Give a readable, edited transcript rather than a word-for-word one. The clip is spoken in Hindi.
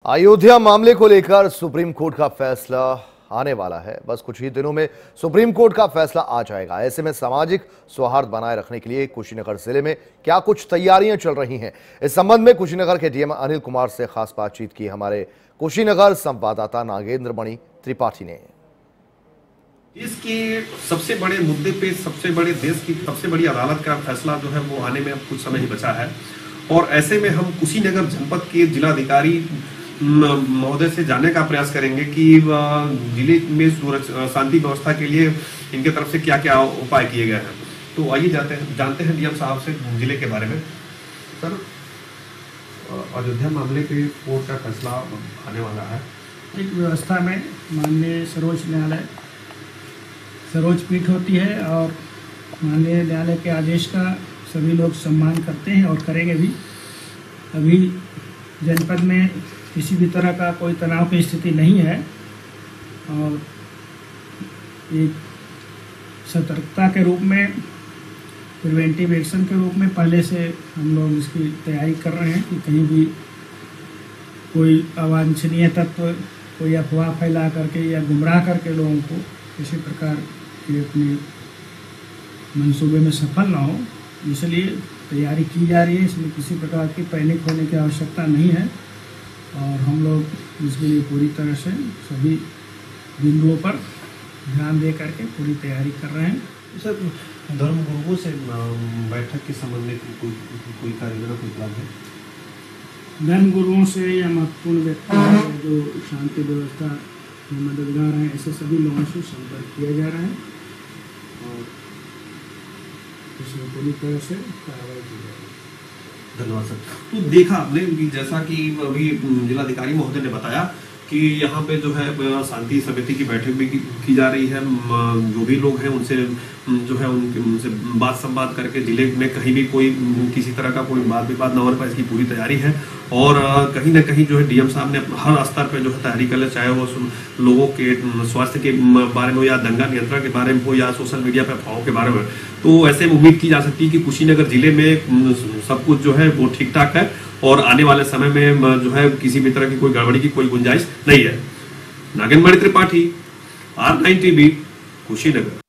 अयोध्या मामले को लेकर सुप्रीम कोर्ट का फैसला आने वाला है। बस कुछ ही दिनों में सुप्रीम कोर्ट का फैसला आ जाएगा। ऐसे में सामाजिक सौहार्द बनाए रखने के लिए कुशीनगर जिले में क्या कुछ तैयारियां चल रही हैं, इस संबंध में कुशीनगर के डीएम अनिल कुमार से खास बातचीत की हमारे कुशीनगर संवाददाता नागेंद्र मणि त्रिपाठी ने। देश के सबसे बड़े मुद्दे पे सबसे बड़े देश की सबसे बड़ी अदालत का फैसला जो है वो आने में अब कुछ समय ही बचा है और ऐसे में हम कुशीनगर जनपद के जिलाधिकारी महोदय से जानने का प्रयास करेंगे कि जिले में शांति व्यवस्था के लिए इनके तरफ से क्या क्या उपाय किए गए हैं। तो आइए जानते हैं डीएम साहब से जिले के बारे में। सर, अयोध्या मामले पे कोर्ट का फैसला आने वाला है। एक व्यवस्था में माननीय सर्वोच्च न्यायालय सर्वोच्च पीठ होती है और माननीय न्यायालय के आदेश का सभी लोग सम्मान करते हैं और करेंगे भी। अभी जनपद में किसी भी तरह का कोई तनाव की स्थिति नहीं है और एक सतर्कता के रूप में प्रिवेंटिव एक्शन के रूप में पहले से हम लोग इसकी तैयारी कर रहे हैं कि कहीं भी कोई अवांछनीय तत्व कोई अफवाह फैला करके या गुमराह करके लोगों को किसी प्रकार के अपने मंसूबे में सफल ना हो, इसलिए तैयारी की जा रही है। इसमें किसी प्रकार की पैनिक होने की आवश्यकता नहीं है और हम लोग इसके लिए पूरी तरह से सभी बिंदुओं पर ध्यान दे करके पूरी तैयारी कर रहे हैं। सर, धर्मगुरुओं से बैठक के संबंध में कोई कार्यक्रम कोई प्लान है? धर्मगुरुओं से या महत्वपूर्ण व्यक्ति जो शांति व्यवस्था में मददगार हैं, ऐसे सभी लोगों से संपर्क किया जा रहा है और इसमें पूरी तरह से कार्रवाई की जा रही है। धन्यवाद सर। तो देखा आपने कि जैसा कि अभी जिलाधिकारी महोदय ने बताया कि यहाँ पे जो है शांति समिति की बैठक भी की जा रही है। जो भी लोग हैं उनसे जो है उनसे बात संवाद करके जिले में कहीं भी कोई किसी तरह का कोई वाद विवाद न होने पाए इसकी पूरी तैयारी है और कहीं ना कहीं जो है डीएम साहब ने हर स्तर पे जो है तैयारी कर ले, चाहे वो लोगों के स्वास्थ्य के बारे में हो या दंगा नियंत्रण के बारे में हो या सोशल मीडिया पे अफवाहों के बारे में। तो ऐसे में उम्मीद की जा सकती है कि कुशीनगर जिले में सब कुछ जो है वो ठीक ठाक है और आने वाले समय में जो है किसी भी तरह की कोई गड़बड़ी की कोई गुंजाइश नहीं है। Nagendra Mani Tripathi, R9 TV, Kushinagar.